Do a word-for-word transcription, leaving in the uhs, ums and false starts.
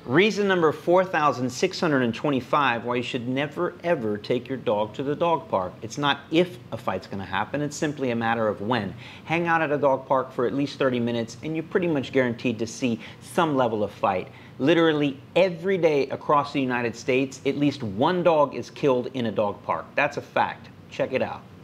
Reason number four thousand six hundred twenty-five why you should never ever take your dog to the dog park. It's not if a fight's going to happen, it's simply a matter of when. Hang out at a dog park for at least thirty minutes and you're pretty much guaranteed to see some level of fight. Literally every day across the United States, at least one dog is killed in a dog park. That's a fact. Check it out.